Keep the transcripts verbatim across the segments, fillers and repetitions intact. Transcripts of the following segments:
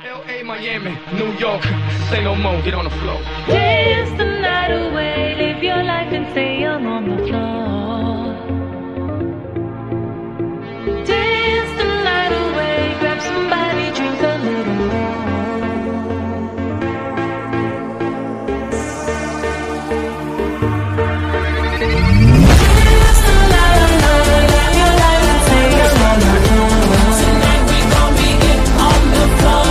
L A, Miami, New York, say no more, get on the floor. Dance the night away, live your life and say I'm on the floor. Dance the night away, grab somebody, drink a little more. Dance the night away, live your life and say I'm on the floor. Tonight we gon' be it on the floor.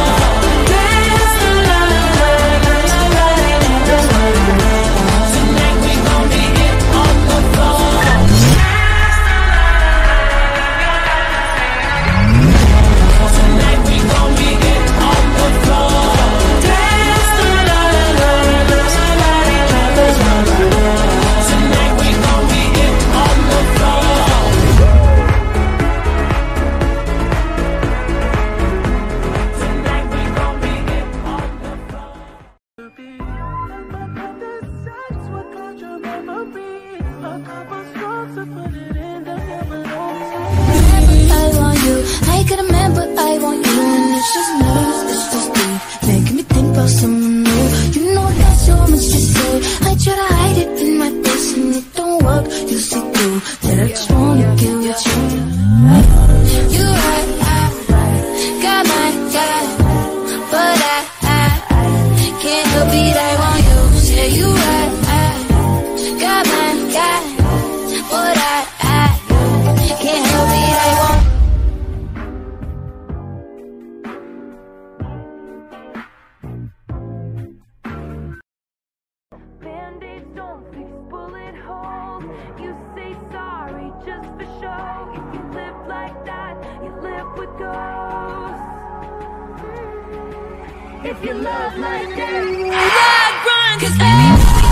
If you love like that, run, run, 'cause baby,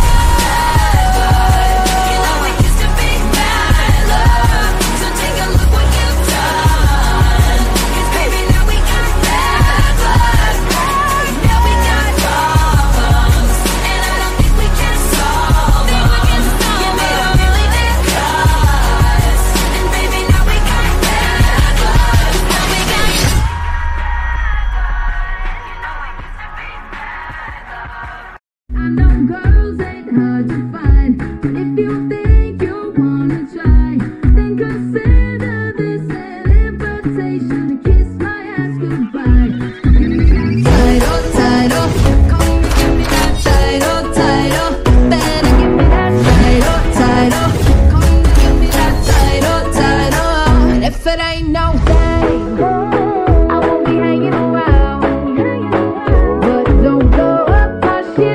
you know we used to be bad love. So take a look what you've done. 'Cause baby, now we got bad blood. Now we got problems, and I don't think we can solve them. You made a really big cuts, and baby, now we got bad blood. Now we got. I know girls ain't hard to find, but if you think you wanna try, then consider this an invitation to kiss my ass goodbye. Title, title, come give me that title, title, better give me that title, title, come give me that title, title. And if it ain't no thing, I won't be hanging around, but don't blow up my shit.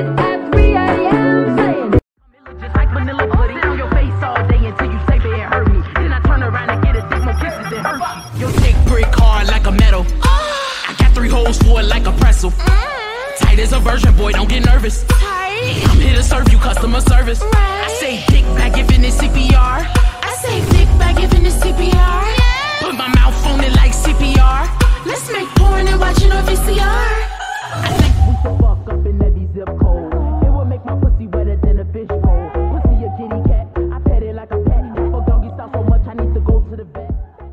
For it like a pretzel. Mm. Tight as a virgin, boy, don't get nervous. Tight. I'm here to serve you customer service. Right. I say dick back giving it C P R. I say dick back giving it C P R. Yeah. Put my mouth on it like C P R. Let's make porn and watch it on V C R. I think we should fuck up in every zip code. It would make my pussy wetter than a fish bowl. Pussy a kitty cat, I pet it like a pet. Fuck doggy style so much I need to go to the vet.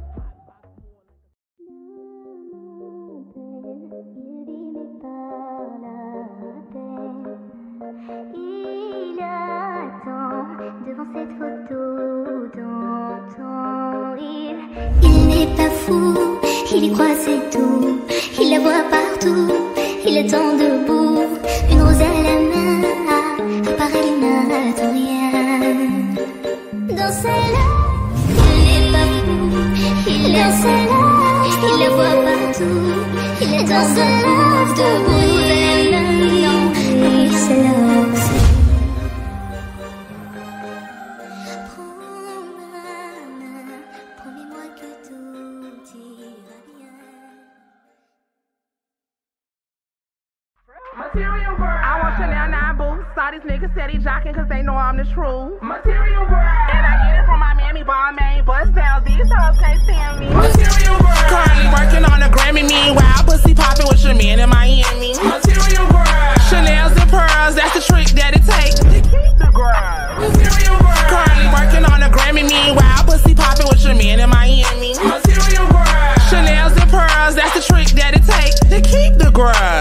Il attend devant cette photo d'antan. Il, il n'est pas fou, il y croit c'est tout. Il la voit partout, il attend debout. Une rose à la main, à part elle n'attend rien. Dans celle-là, il n'est pas fou, il est dans celle-là, il la voit partout. Il est dans ce love debout, elle maintenant, il se lance. Material world. I want Chanel nine boots. Saw these niggas steady jocking cause they know I'm the truth. Material world. And I get it from my Miami Balmain. Bust down, these hoes can't stand me. Material world. Currently working on a Grammy, meanwhile pussy popping with your man in Miami. Material world. Chanel's and pearls, that's the trick that it takes to keep the girl. Material world. Currently working on a Grammy, meanwhile pussy popping with your man in Miami. Material world. Chanel's and pearls, that's the trick that it takes to keep the girl.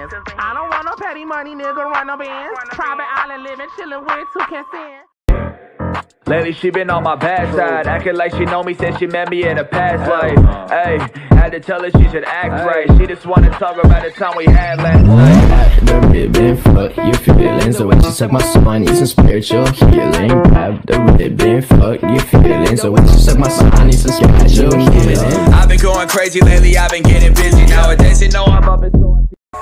hands. I don't want no petty money, nigga, run no bands. Private island living, chillin' with two consent. Lately she been on my bad side, acting like she know me, said she met me in a past life. Hey, had to tell her she should act right. She just wanna talk about the time we had last night. The ribbon, fuck your feelings. The way she suck my soul, I need some spiritual healing. Grab the ribbon, fuck your feelings. The way she suck my soul, I need some spiritual healing. I've been going crazy lately, I've been getting busy nowadays. You know I'm up and so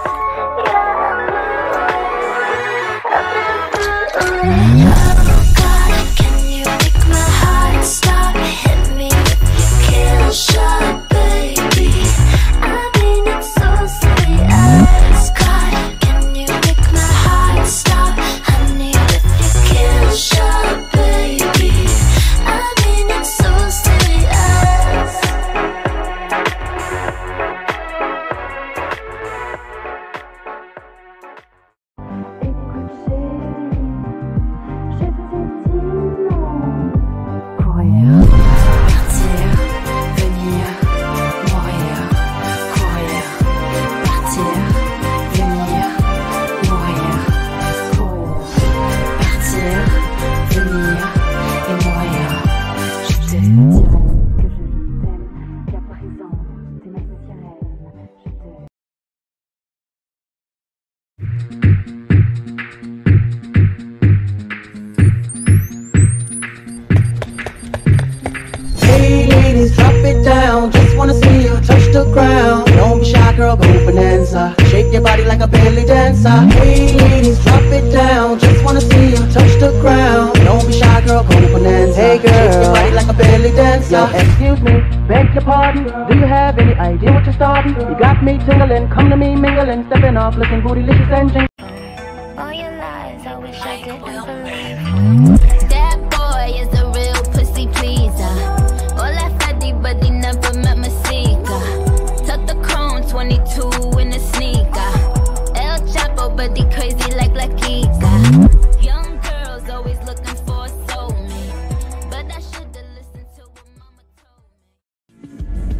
shot, baby. I've been exhausted. God, can you make my heart stop? Honey, if you kill shot, baby. I've been exhausted. Hey ladies, drop it down. Just wanna see you touch the ground. Don't be shy, girl, go bonanza. Shake your body like a belly dancer. Hey ladies, drop it down. Just wanna see you touch the ground. Don't be shy, girl, go bonanza. Hey girl, shake your body like a belly dancer. Yo, excuse me, beg your pardon. Do you have any idea what you're starting? You got me tingling, come to me mingling, stepping off, looking bootylicious and jing. All your lies, I wish I didn't believe. That boy is a real pussy pleaser. All that fatty, but he never met my seeker. Tuck the chrome twenty-two in a sneaker. El Chapo, but he crazy like La Kika. Young girls always looking for a soulmate, but I should've listened to what mama told me.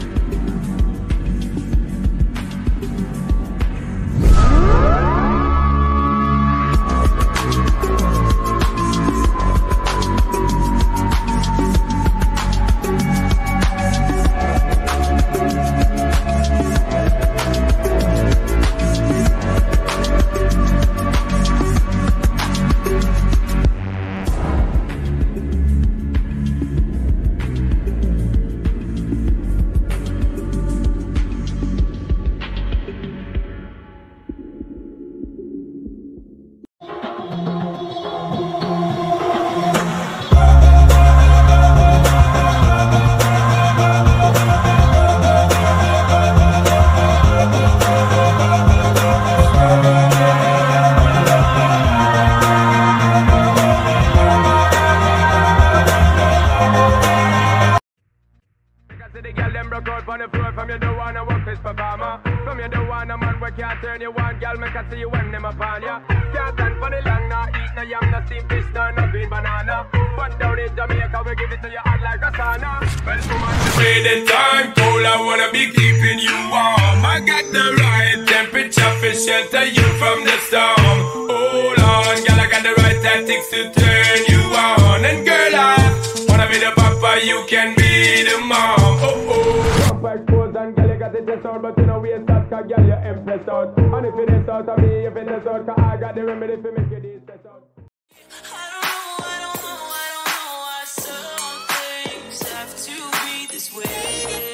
From you don't wanna work this performer. From you don't want a man where can't turn you on. Girl, make I see you when them upon ya. Can't stand for the long, nah. Eat no yam, no steamed fish, no, no green banana. But down in Jamaica, we give it to you hot like a sauna. Well, woman, the way the time cold, I wanna be keeping you warm. I got the right temperature for shelter you from the storm. Hold on, girl, I got the right tactics to turn you on. And girl, I wanna be the papa, you can be the mom. Oh, oh. Expose and girl, you got the chest out, but you know we ain't start, cause girl, you're impressed out. And if it is out of me, if it is out, cause I got the remedy for make it easy out. I don't know, I don't know, I don't know why some things have to be this way.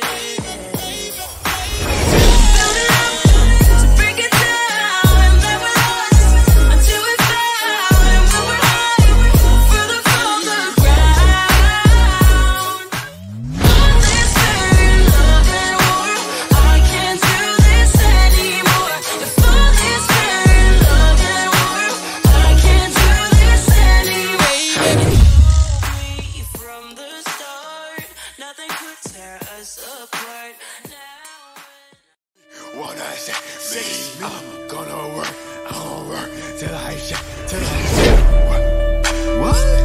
What I say, me, I'm gonna work, I'm gonna work till I shit, till I shit. What? What?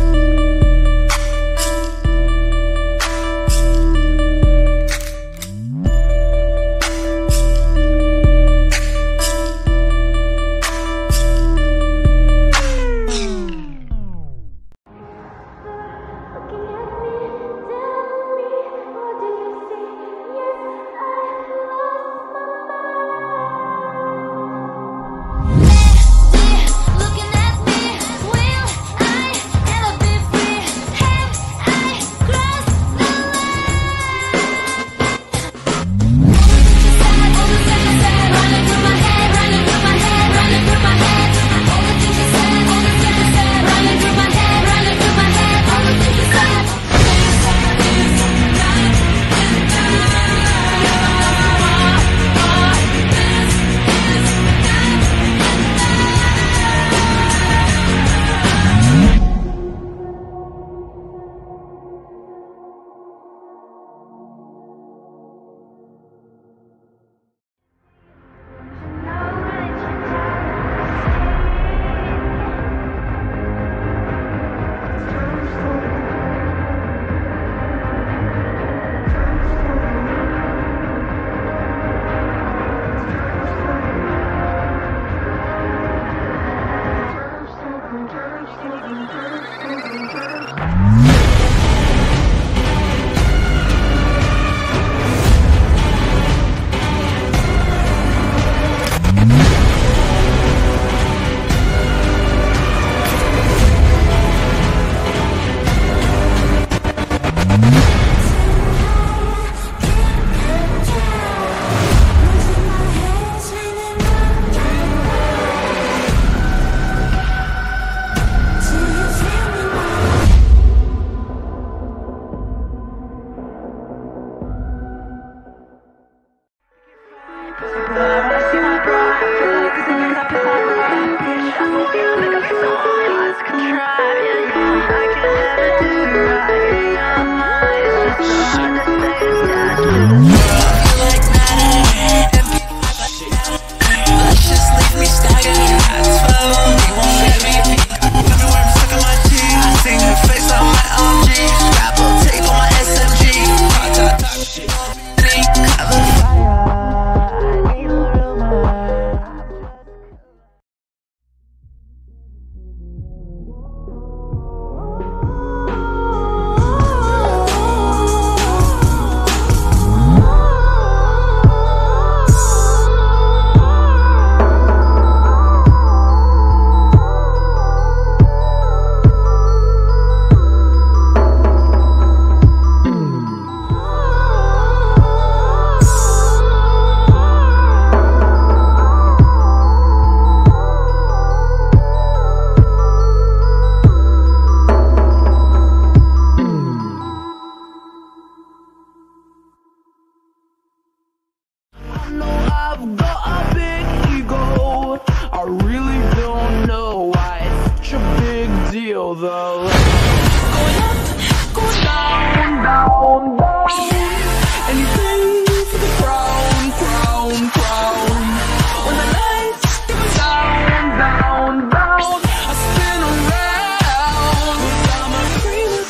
Though going up, going down, down, down. Anything for the crown, crown, crown. When the lights go down, down, down, I spin around. 'Cause I'm a dreamer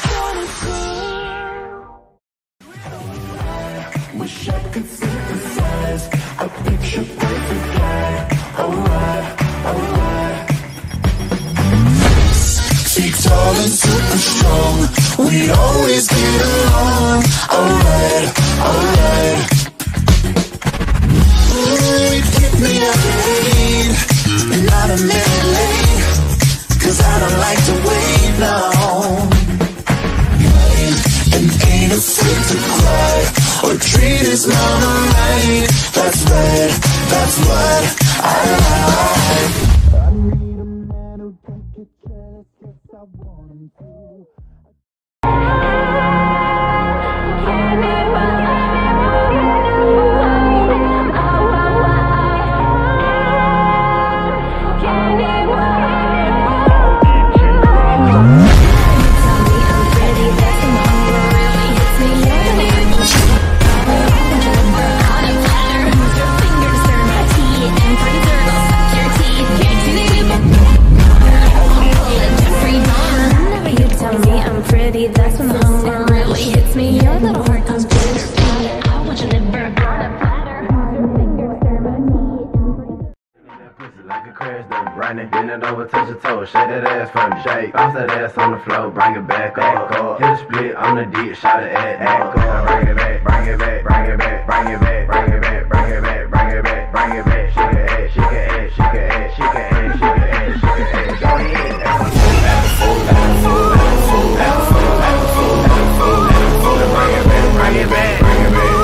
connoisseur. Wish I could synthesize a picture perfect life. Alright, alright. Tall and super strong, we always get along. Alright, alright. Ooh, it hit me up late, and not a minute late, 'cause I don't like to wait long. And ain't afraid to cry, or treat his mama right. That's right, that's what I like. That's when the hunger really hits me. Your little heart comes close to me. I want you to burn on a platter. Your fingers turn my teeth. Like a crash, then run it, bend it over, touch your toes, shake that ass for me, shake. Bounce that ass on the floor, bring it back up. Hit a split on the deep, shot it at act. Bring it back, bring it back, bring it back, bring it back, bring it back, bring it back, bring it back, bring it back. Shake it ass, shake it ass, shake it ass, shake it ass, shake it ass, shake it ass. Go ahead. Bring it back, bring it back, bring it back,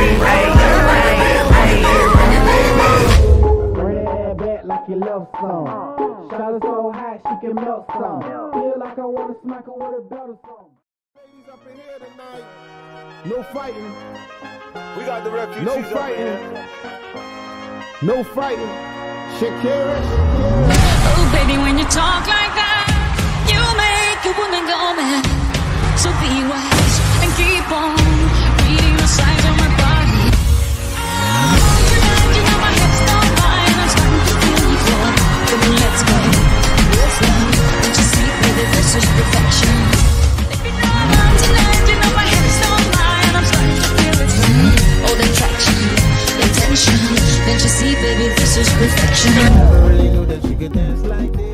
bring it back like you love some. Shot her so high she can melt some. Feel like I wanna smack her with a belt or something. Ladies up in here tonight. No fighting. We got the refugees. No fighting. No fighting. Shakira, Shakira. Oh baby, when you talk like that, you make a woman go mad. So be wise and keep on reading the signs on my body. Tonight, you know my hips don't lie, and I'm starting to feel you flow. Come on, let's go, let's go. Don't you see, baby, this is perfection. If you know about tonight, you know my hips don't lie, and I'm starting to feel it flow. Oh, the attraction, the tension. Don't you see, baby, this is perfection. I never really knew that you could dance like this.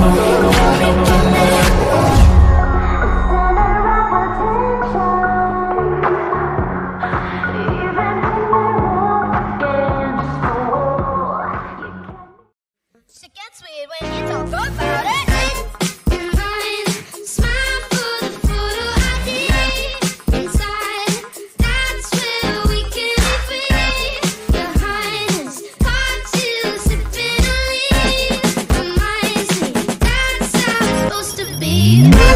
Shit gets weird when you talk about it. Smile for the photo I D. Inside, that's where we can be free. Your highness, part two, sipping a leaf. Reminds me that's how it's supposed to be.